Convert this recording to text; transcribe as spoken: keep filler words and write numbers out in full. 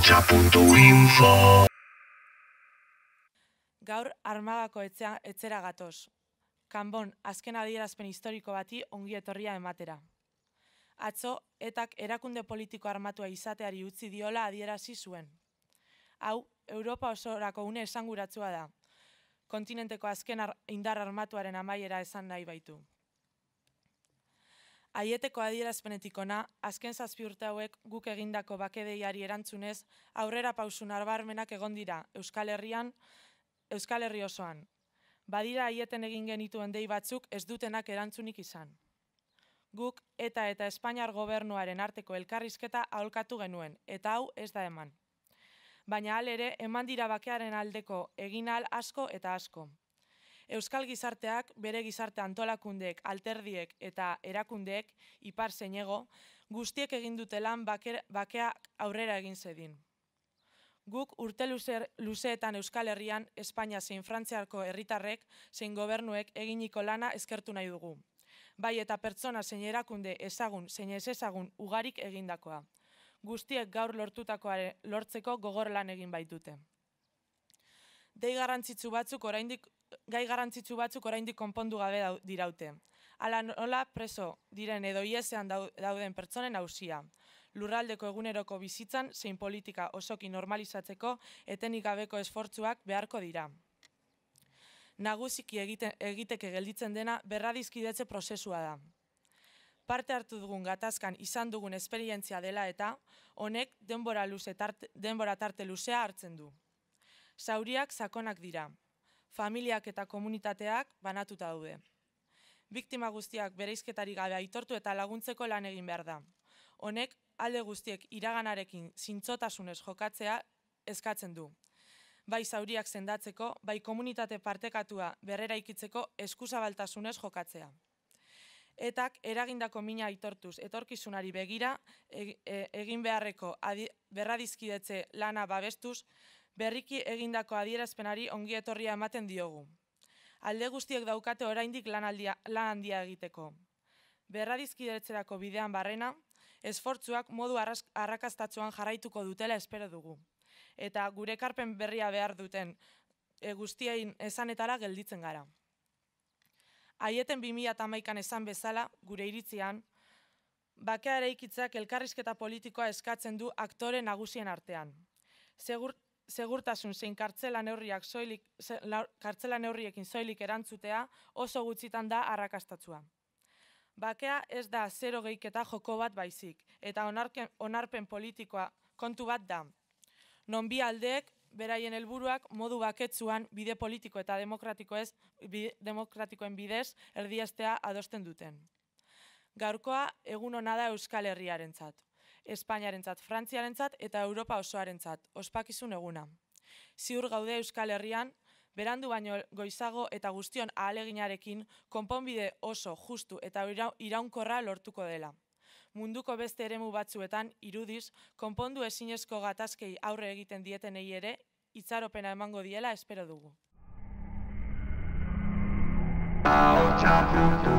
ahotsa puntu info. Gaur Armagako etzera gatoz. Kanbon azken adierazpen historiko bati ongi etorria ematera. Atzo, etak erakunde politiko armatua izateari utzi diola adierazi zuen. Hau, Europa osorako une esanguratsua da. Kontinenteko azken indar armatuaren amaiera esan nahi baitu. Aieteko adierazpenetik ona, azken zazpi urte hauek guk egindako bakedeiari erantzunez, aurrera pausu nabarmenak egon dira Euskal Herrian, Euskal Herri osoan. Badira aieten egin genituen dei batzuk ez dutenak erantzunik izan. Guk eta eta Espainiar gobernuaren arteko elkarrizketa aholkatu genuen, eta hau ez da eman. Baina hal ere, eman dira bakearen aldeko egin ahal asko eta asko. Euskal gizarteak, bere gizarte antolakundeek, alterdiek eta erakundeek, ipar zein hego, guztiek egin dute lan bakea aurrera egin zedin. Guk urte luzeetan Euskal Herrian, Espainia zein Frantziako herritarrek zein gobernuek eginiko lana eskertu nahi dugu. Bai eta pertsona zein erakunde ezagun zein ez ezagun ugarik egindakoa. Guztiek gaur lortutakoa lortzeko gogor lan egin baitute. Dei garrantzitsu batzuk oraindik gai garrantzitsu batzuk oraindik konpondu gabe diraute. Hala nola preso diren edo iesean dauden pertsonen auzia. Lurraldeko eguneroko bizitzan zein politika osoki normalizatzeko etenik gabeko esfortzuak beharko dira. Nagusiki egiteke gelditzen dena berradizkidetze prozesua da. Parte hartu dugun gatazkan izan dugun esperientzia dela eta honek denbora luze denbora tarte luzea hartzen du. Zauriak sakonak dira. Familiak eta komunitateak banatuta daude. Biktima guztiak bereizketarik gabe aitortu eta laguntzeko lan egin behar da. Honek alde guztiek iraganarekin zintzotasunez jokatzea eskatzen du. Bai zauriak sendatzeko, bai komunitate partekatua berreraikitzeko eskuzabaltasunez jokatzea. Etak eragindako mina aitortuz etorkizunari begira egin beharreko berradizkidetze lana babestuz, berriki egindako adierazpenari ongi etorria ematen diogu. Alde guztiek daukate oraindik lan handia egiteko. Berradizkidetzerako bidean barrena, esfortzuak modu arrakastatsuan jarraituko dutela espero dugu. Eta gure ekarpen berria behar duten guztien esanetara gelditzen gara. Aieten bi mila hamaikan esan bezala, gure iritzian, bakea eraikitzak elkarrizketa politikoa eskatzen du aktore nagusien artean. Segurtasun zein kartzela neurriekin soilik erantzutea oso gutxitan da arrakastatsua. Bakea ez da zero gehiketa joko bat baizik, eta onarpen politikoa kontu bat da. Non bi aldeek beraien helburuak modu baketsuan bide politiko eta demokratikoen bidez erdiestea adosten duten. Gaurkoa egun ona da Euskal Herriarentzat, Espainiarentzat, Frantziarentzat eta Europa osoarentzat, ospakizun eguna. Ziur gaude Euskal Herrian, berandu baino goizago eta guztion ahaleginarekin konponbide oso justu eta iraunkorra lortuko dela. Munduko beste eremu batzuetan, irudiz, konpondu ezinezko gatazkei aurre egiten dietenei ere, itxaropena emango diela espero dugu. ahotsa puntu